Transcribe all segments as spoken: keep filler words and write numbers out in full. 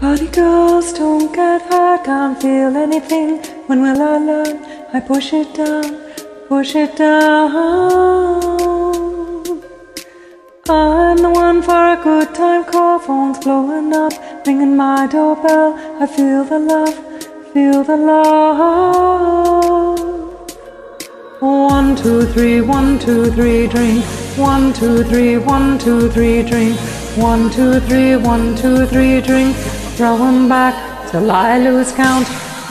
Party girls don't get hurt, can't feel anything. When will I learn? I push it down, push it down. I'm the one for a good time call, phone's blowing up, ringing my doorbell. I feel the love, feel the love. One, two, three, one, two, three, drink. One, two, three, one, two, three, drink. One, two, three, one, two, three, drink. Throwing back till I lose count.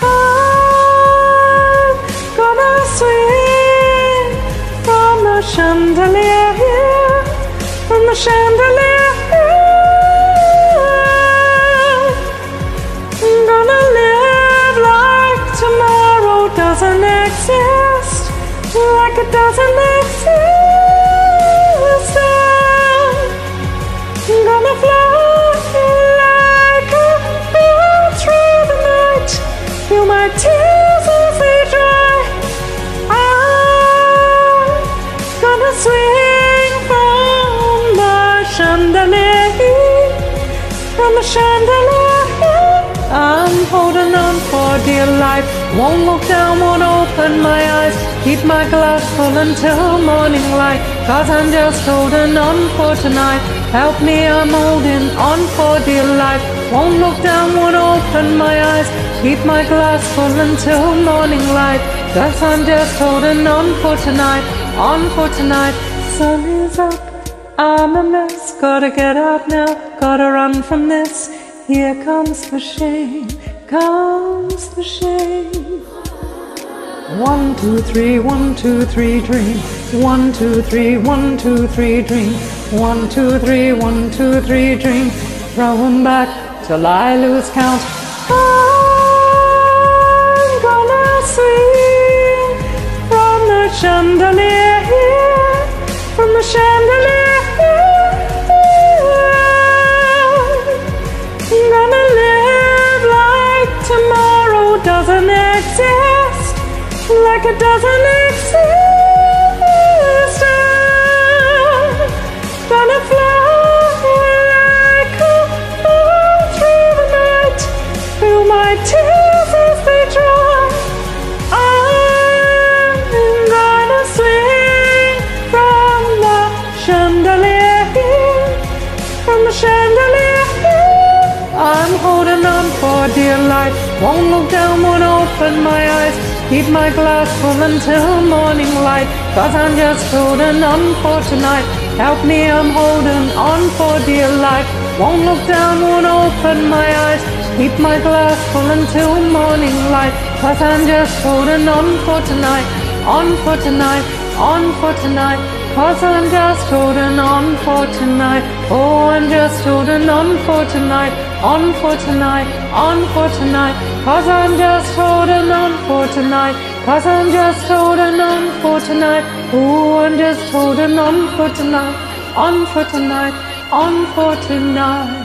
I'm gonna swing from the chandelier here, from the chandelier here. I'm gonna live like tomorrow doesn't exist, like it doesn't exist. I'm gonna fly like a bird through the night, feel my tears as they dry. I'm gonna swing from the chandelier, from the chandelier. I'm holding on for dear life, won't look down, won't open my eyes. Keep my glass full until morning light, cause I'm just holding on for tonight. Help me, I'm holding on for dear life. Won't look down, won't open my eyes. Keep my glass full until morning light, cause I'm just holding on for tonight, on for tonight. Sun is up, I'm a mess. Gotta get out now, gotta run from this. Here comes the shame, comes the shame. One, two, three, one, two, three, drink. One, two, three, one, two, three, drink. One, two, three, one, two, three, drink. Throwing back till I lose count. I'm gonna swing from the chandelier here, from the chandelier here. I'm gonna live like tomorrow doesn't exist, like it doesn't exist. I'm gonna fly like a bird through the night, feel my tears as they dry. I'm gonna swing from the chandelier here, from the chandelier here. I'm holding on for dear life, won't look down, won't open my eyes. Keep my glass full until morning light, cause I'm just holding on for tonight. Help me, I'm holding on for dear life. Won't look down, won't open my eyes. Keep my glass full until morning light, cause I'm just holding on for tonight, on for tonight, on for tonight. Cause I'm just holding on for tonight. Oh, I'm just holding on for tonight, on for tonight, on for tonight. Cause I'm just holding on for tonight, cause I'm just holding on for tonight. Oh, I'm just holding on for tonight, on for tonight, on for tonight.